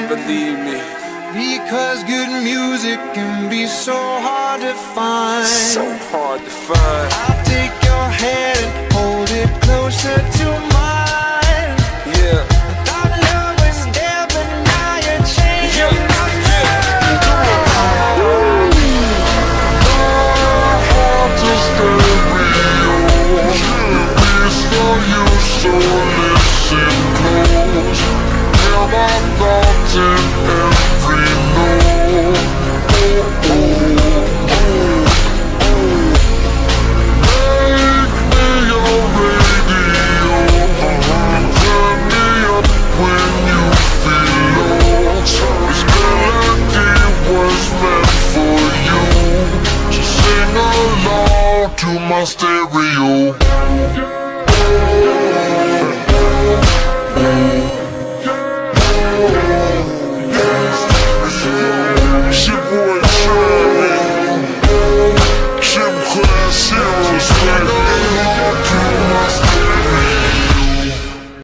believe me. Because good music can be so hard to find. So hard to find. I'll take your hand and hold it closer to mine. Yeah. Thought love was there, but now you're changing my mind. So listen close. Hear my thoughts in every note. Oh, oh.